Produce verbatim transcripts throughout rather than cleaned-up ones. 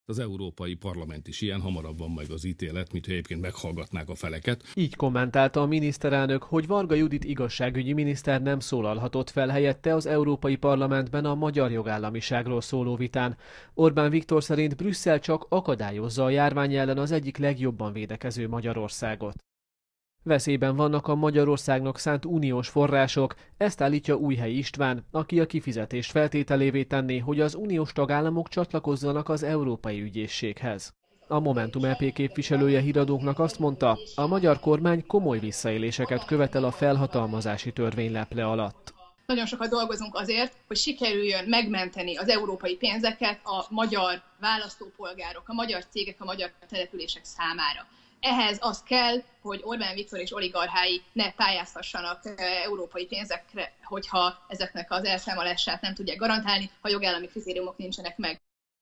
Az Európai Parlament is ilyen, hamarabb van meg az ítélet, mint hogy egyébként meghallgatnák a feleket. Így kommentálta a miniszterelnök, hogy Varga Judit igazságügyi miniszter nem szólalhatott fel helyette az Európai Parlamentben a magyar jogállamiságról szóló vitán. Orbán Viktor szerint Brüsszel csak akadályozza a járvány ellen az egyik legjobban védekező Magyarországot. Veszélyben vannak a Magyarországnak szánt uniós források, ezt állítja Újhelyi István, aki a kifizetést feltételévé tenné, hogy az uniós tagállamok csatlakozzanak az Európai Ügyészséghez. A Momentum é pé képviselője híradónknak azt mondta, a magyar kormány komoly visszaéléseket követel a felhatalmazási törvény leple alatt. Nagyon sokat dolgozunk azért, hogy sikerüljön megmenteni az európai pénzeket a magyar választópolgárok, a magyar cégek, a magyar települések számára. Ehhez az kell, hogy Orbán Viktor és oligarchái ne pályázhassanak európai pénzekre, hogyha ezeknek az elszámolását nem tudják garantálni, ha jogállami kritériumok nincsenek meg.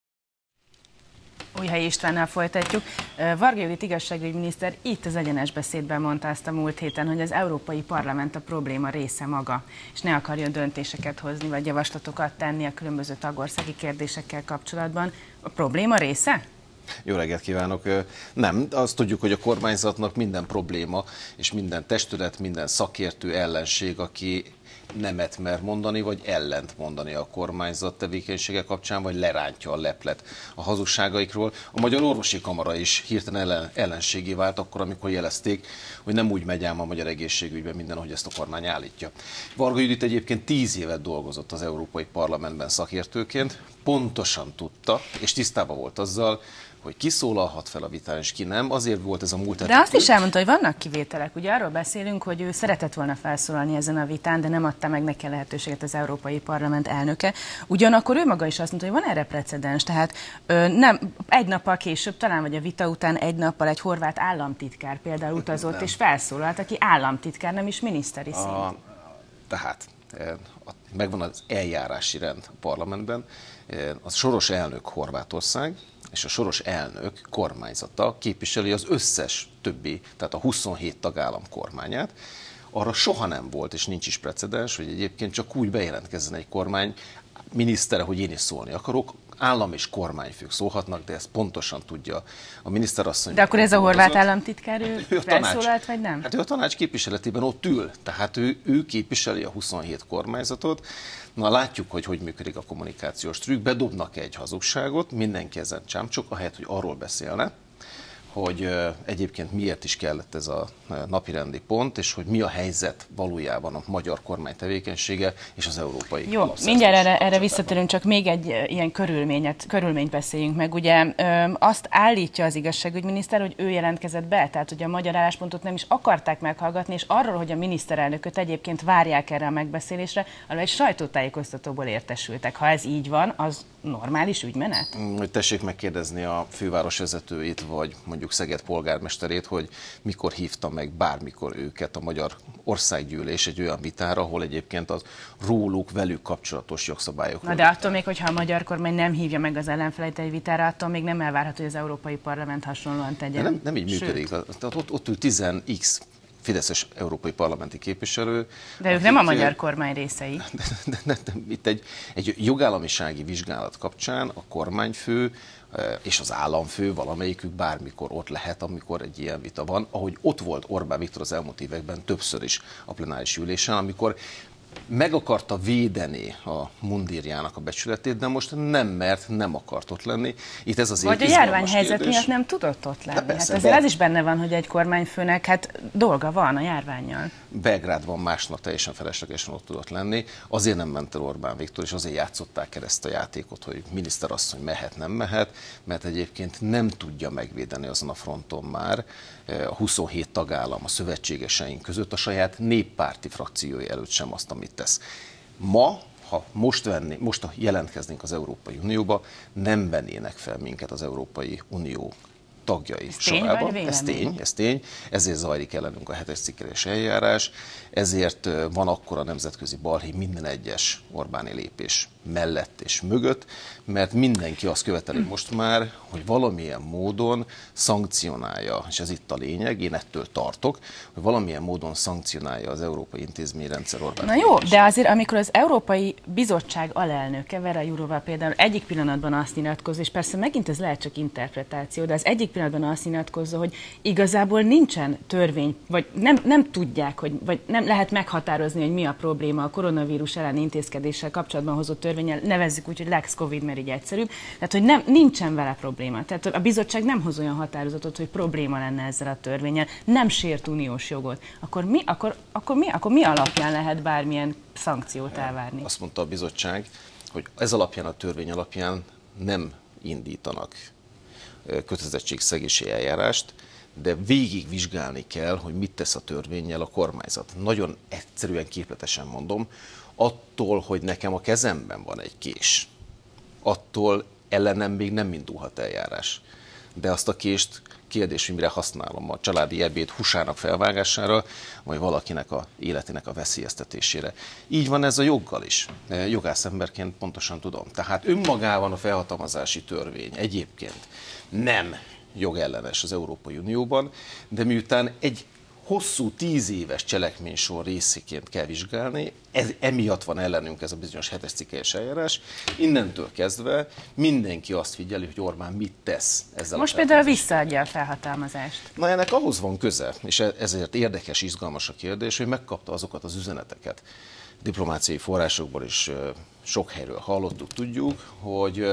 Újhelyi Istvánnal folytatjuk. Varga Judit igazságügyminiszter itt az Egyenes Beszédben mondta azt a múlt héten, hogy az Európai Parlament a probléma része maga, és ne akarjon döntéseket hozni, vagy javaslatokat tenni a különböző tagországi kérdésekkel kapcsolatban. A probléma része? Jó reggelt kívánok! Nem, azt tudjuk, hogy a kormányzatnak minden probléma és minden testület, minden szakértő ellenség, aki nemet mer mondani, vagy ellent mondani a kormányzat tevékenysége kapcsán, vagy lerántja a leplet a hazugságaikról. A Magyar Orvosi Kamara is hirtelen ellen, ellenségé vált akkor, amikor jelezték, hogy nem úgy megy ám a magyar egészségügyben minden, ahogy ezt a kormány állítja. Varga Judit egyébként tíz évet dolgozott az Európai Parlamentben szakértőként, pontosan tudta, és tisztában volt azzal, hogy ki szólalhat fel a vitán, és ki nem. Azért volt ez a múlt. De azt is elmondta, hogy vannak kivételek. Ugye arról beszélünk, hogy ő szeretett volna felszólalni ezen a vitán, de nem adta meg neki a lehetőséget az Európai Parlament elnöke. Ugyanakkor ő maga is azt mondta, hogy van erre precedens. Tehát ö, nem, egy nappal később, talán vagy a vita után egy nappal egy horvát államtitkár például utazott nem. és felszólalt, aki államtitkár, nem is miniszteri szint. A, tehát megvan az eljárási rend a parlamentben. A soros elnök Horvátország, és a soros elnök kormányzata képviseli az összes többi, tehát a huszonhét tagállam kormányát. Arra soha nem volt, és nincs is precedens, hogy egyébként csak úgy bejelentkezzen egy kormány minisztere, hogy én is szólni akarok. Állam és kormányfők szólhatnak, de ezt pontosan tudja a miniszterasszony. De akkor ez a horvát államtitkár, ő, ő felszólalt, vagy nem? Hát ő a tanács képviseletében ott ül, tehát ő, ő képviseli a huszonhét kormányzatot. Na látjuk, hogy hogy működik a kommunikációs trükk, bedobnak egy hazugságot, mindenki ezen csámcsok, ahelyett, hogy arról beszélne, hogy egyébként miért is kellett ez a napirendi pont, és hogy mi a helyzet valójában a magyar kormány tevékenysége és az európai. Jó, mindjárt erre, erre visszatérünk, csak még egy ilyen körülményet, körülményt beszéljünk meg. Ugye azt állítja az igazságügyminiszter, hogy ő jelentkezett be, tehát hogy a magyar álláspontot nem is akarták meghallgatni, és arról, hogy a miniszterelnököt egyébként várják erre a megbeszélésre, arról egy sajtótájékoztatóból értesültek. Ha ez így van, az normális ügymenet? Tessék megkérdezni a főváros vezetőit, vagy mondjuk Szeged polgármesterét, hogy mikor hívta meg bármikor őket a Magyar Országgyűlés egy olyan vitára, ahol egyébként az róluk, velük kapcsolatos jogszabályok. Na de attól még, hogyha a magyar kormány nem hívja meg az ellenfeleit egy vitára, attól még nem elvárható, hogy az Európai Parlament hasonlóan tegyen. Nem, nem így Sőt. működik. Tehát ott, ott ül tíz x fideszes európai parlamenti képviselő. De ők nem a magyar kormány részei. De, de, de, de, itt egy, egy jogállamisági vizsgálat kapcsán a kormányfő és az államfő, valamelyikük bármikor ott lehet, amikor egy ilyen vita van, ahogy ott volt Orbán Viktor az elmúlt években többször is a plenáris ülésen, amikor meg akarta védeni a mundírjának a becsületét, de most nem mert, nem akart ott lenni. Itt ez az Vagy a járványhelyzet miatt nem tudott ott lenni. Persze, hát azért az is benne van, hogy egy kormányfőnek hát dolga van a járvánnyal. Belgrádban másnap teljesen feleslegesen ott tudott lenni. Azért nem ment el Orbán Viktor, és azért játszották el ezt a játékot, hogy miniszterasszony mehet, nem mehet, mert egyébként nem tudja megvédeni azon a fronton már a huszonhét tagállam, a szövetségeseink között a saját néppárti frakciói előtt sem azt, amit tesz. Ma, ha most, venni, most jelentkeznénk az Európai Unióba, nem vennének fel minket az Európai Unió tagjai ez sorában. Tény, ez tény, ez tény, ezért zajlik ellenünk a hetes cikkeles eljárás, ezért van akkora nemzetközi balhé minden egyes Orbáni lépés mellett és mögött, mert mindenki azt követeli most már, hogy valamilyen módon szankcionálja, és ez itt a lényeg, én ettől tartok, hogy valamilyen módon szankcionálja az európai intézményrendszer Orbán. Na jó, de azért amikor az Európai Bizottság alelnöke, Vera Jourová például egyik pillanatban azt nyilatkozza, és persze megint ez lehet csak interpretáció, de az egyik pillanatban azt nyilatkozza, hogy igazából nincsen törvény, vagy nem, nem tudják, hogy, vagy nem lehet meghatározni, hogy mi a probléma a koronavírus elleni intézkedéssel kapcsolatban hozott törvénnyel, nevezzük úgy, hogy Lex Covid, mert így egyszerűbb, tehát hogy nem, nincsen vele probléma. Tehát a bizottság nem hoz olyan határozatot, hogy probléma lenne ezzel a törvénnyel, nem sért uniós jogot. Akkor mi, akkor, akkor mi, akkor mi alapján lehet bármilyen szankciót elvárni? Azt mondta a bizottság, hogy ez alapján, a törvény alapján nem indítanak kötelezettségszegési eljárást, de végig vizsgálni kell, hogy mit tesz a törvénnyel a kormányzat. Nagyon egyszerűen, képletesen mondom, attól, hogy nekem a kezemben van egy kés, attól ellenem még nem indulhat eljárás. De azt a kést kérdés, hogy mire használom, a családi ebéd húsának felvágására, vagy valakinek a életének a veszélyeztetésére. Így van ez a joggal is. Jogászemberként pontosan tudom. Tehát önmagában a felhatalmazási törvény egyébként nem jogellenes az Európai Unióban, de miután egy hosszú tíz éves cselekménysor részéként kell vizsgálni, ez, emiatt van ellenünk ez a bizonyos hetes cikkelyes eljárás. Innentől kezdve mindenki azt figyeli, hogy Orbán mit tesz ezzel. Most például visszaadja a felhatalmazást. Na, ennek ahhoz van köze, és ezért érdekes, izgalmas a kérdés, hogy megkapta azokat az üzeneteket. Diplomáciai forrásokból is sok helyről hallottuk, tudjuk, hogy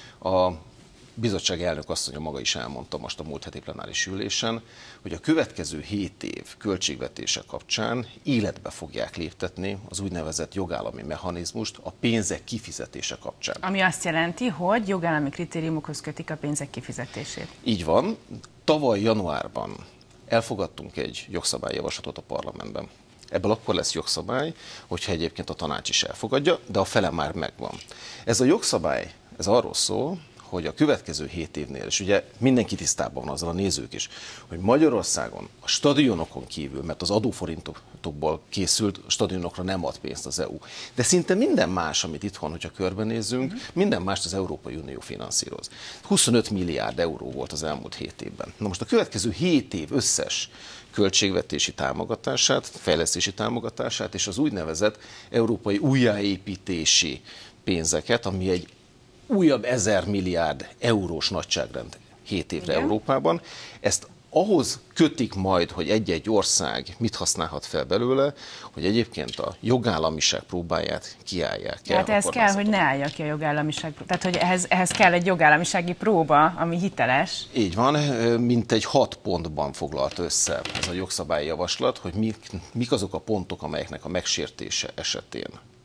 a bizottság elnök asszonya maga is elmondta most a múlt heti plenáris ülésen, hogy a következő hét év költségvetése kapcsán életbe fogják léptetni az úgynevezett jogállami mechanizmust a pénzek kifizetése kapcsán. Ami azt jelenti, hogy jogállami kritériumokhoz kötik a pénzek kifizetését. Így van. Tavaly januárban elfogadtunk egy jogszabályjavaslatot a parlamentben. Ebből akkor lesz jogszabály, hogyha egyébként a tanács is elfogadja, de a fele már megvan. Ez a jogszabály, ez arról szól, hogy a következő hét évnél, és ugye mindenki tisztában van azzal, a nézők is, hogy Magyarországon a stadionokon kívül, mert az adóforintokból készült stadionokra nem ad pénzt az é u, de szinte minden más, amit itthon, hogyha körbenézzünk, minden mást az Európai Unió finanszíroz. huszonöt milliárd euró volt az elmúlt hét évben. Na most a következő hét év összes költségvetési támogatását, fejlesztési támogatását és az úgynevezett európai újjáépítési pénzeket, ami egy újabb ezer milliárd eurós nagyságrend hét évre Igen. Európában. Ezt ahhoz kötik majd, hogy egy-egy ország mit használhat fel belőle, hogy egyébként a jogállamiság próbáját kiállják el. Tehát ez kell, hogy ne állja ki a jogállamiság. Tehát, hogy ehhez, ehhez kell egy jogállamisági próba, ami hiteles. Így van, mint egy hat pontban foglalt össze ez a jogszabályi javaslat, hogy mik, mik azok a pontok, amelyeknek a megsértése esetén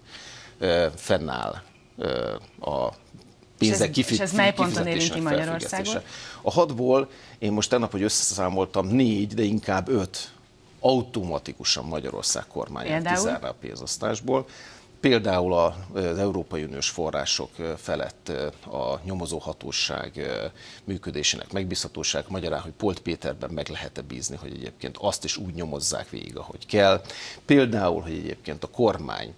fennáll a pénzek kifizetése. És ez mely ponton érinti Magyarországot? A hatból én most tegnap, hogy összeszámoltam, négy, de inkább öt automatikusan Magyarország kormányát kizárná a pénzosztásból. Például az Európai Uniós források felett a nyomozóhatóság működésének megbízhatóság, magyarán, hogy Polt Péterben meg lehet-e bízni, hogy egyébként azt is úgy nyomozzák végig, ahogy kell. Például, hogy egyébként a kormány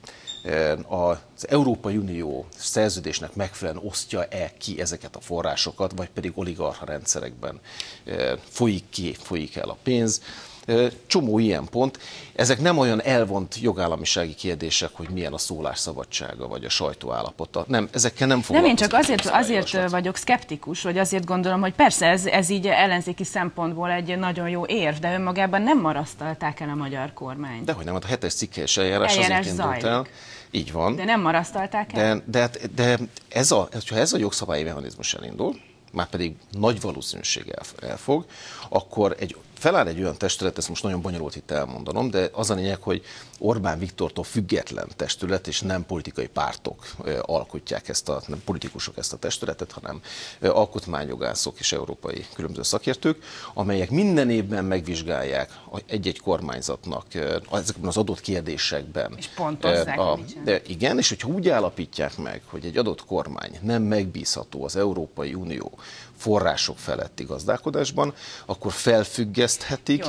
az Európai Unió szerződésnek megfelelően osztja-e ki ezeket a forrásokat, vagy pedig oligarcha rendszerekben folyik ki, folyik el a pénz. Csomó ilyen pont. Ezek nem olyan elvont jogállamisági kérdések, hogy milyen a szólásszabadsága, vagy a sajtó állapota. Nem, ezekkel nem foglalkozik. Nem, én csak azért, azért vagyok szkeptikus, vagy azért gondolom, hogy persze ez, ez így ellenzéki szempontból egy nagyon jó érv, de önmagában nem marasztalták el a magyar kormányt. Dehogy nem, hát a hetes cikkelyes eljárás, eljárás azért indult el. Így van. De nem marasztalták el? De, de, de ez a, ha ez a jogszabályi mechanizmus elindul, már pedig nagy valószínűség elfog, akkor egy, feláll egy olyan testület, ezt most nagyon bonyolult itt elmondanom, de az a lényeg, hogy Orbán Viktortól független testület, és nem politikai pártok alkotják ezt a, nem politikusok ezt a testületet, hanem alkotmányjogászok és európai különböző szakértők, amelyek minden évben megvizsgálják egy-egy kormányzatnak ezekben az adott kérdésekben. És pontozzák. A, de igen, és hogyha úgy állapítják meg, hogy egy adott kormány nem megbízható az Európai Unió források feletti gazdálkodásban, akkor felfüggesztik fejleszthetik,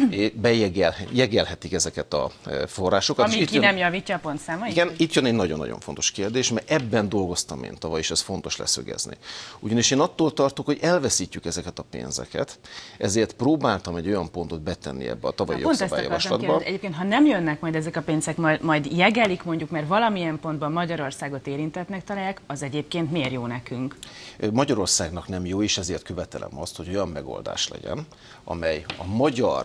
bejegelhetik ezeket a forrásokat. Ami ki jön, nem javítja a pontszámait? Igen, itt jön egy nagyon-nagyon fontos kérdés, mert ebben dolgoztam én tavaly, és ez fontos leszögezni. Ugyanis én attól tartok, hogy elveszítjük ezeket a pénzeket, ezért próbáltam egy olyan pontot betenni ebbe a tavalyi jogszabályjavaslatba. Egyébként, ha nem jönnek majd ezek a pénzek, majd, majd jegelik mondjuk, mert valamilyen pontban Magyarországot érintettnek találják, az egyébként miért jó nekünk? Magyarországnak nem jó, és ezért követelem azt, hogy olyan megoldás legyen, amely a magyar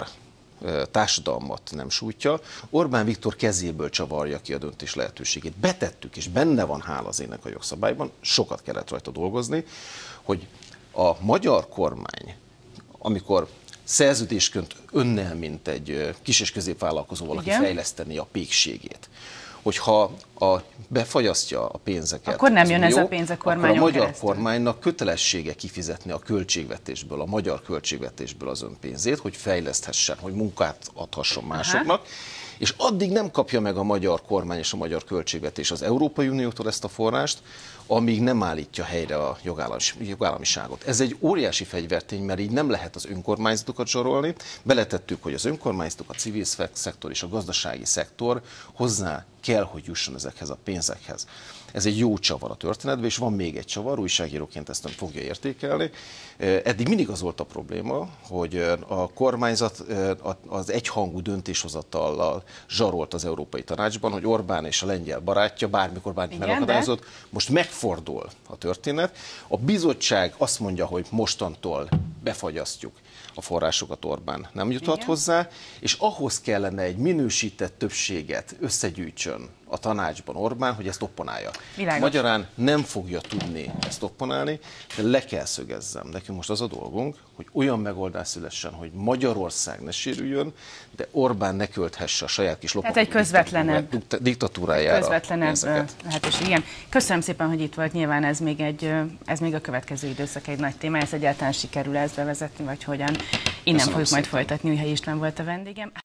társadalmat nem sújtja, Orbán Viktor kezéből csavarja ki a döntés lehetőségét. Betettük, és benne van hála az ének a jogszabályban, sokat kellett rajta dolgozni, hogy a magyar kormány, amikor szerződésként önnel, mint egy kis- és középvállalkozóval, aki fejleszteni a pékségét, hogyha a, befagyasztja a pénzeket, akkor nem jön jó, ez a pénz a kormányon akkor a magyar keresztül. kormánynak kötelessége kifizetni a költségvetésből, a magyar költségvetésből az önpénzét, hogy fejleszthessen, hogy munkát adhasson másoknak, aha, és addig nem kapja meg a magyar kormány és a magyar költségvetés az Európai Uniótól ezt a forrást, amíg nem állítja helyre a jogállamiságot. Ez egy óriási fegyvertény, mert így nem lehet az önkormányzatokat zsarolni. Beletettük, hogy az önkormányzatok, a civil szektor és a gazdasági szektor hozzá kell, hogy jusson ezekhez a pénzekhez. Ez egy jó csavar a történetben, és van még egy csavar, újságíróként ezt nem fogja értékelni. Eddig mindig az volt a probléma, hogy a kormányzat az egyhangú döntéshozatallal zsarolt az Európai Tanácsban, hogy Orbán és a lengyel barátja bármikor bármit megakadályozott. Most megfordul a történet. A bizottság azt mondja, hogy mostantól befagyasztjuk a forrásokat, Orbán nem juthat igen hozzá, és ahhoz kellene egy minősített többséget összegyűjtsön a tanácsban Orbán, hogy ezt opponálja. Világos. Magyarán nem fogja tudni ezt opponálni, de le kell szögezzem. Nekünk most az a dolgunk, hogy olyan megoldás szülessen, hogy Magyarország ne sérüljön, de Orbán ne költhesse a saját kis lopató egy közvetlenebb diktatúrájára közvetlenebb lehetőség. Igen. Köszönöm szépen, hogy itt volt. Nyilván ez még, egy, ez még a következő időszak egy nagy téma. Ez egyáltalán sikerül ezt bevezetni, vagy hogyan? Innen Köszönöm fogjuk szépen. majd folytatni. Újhelyi István volt a vendégem.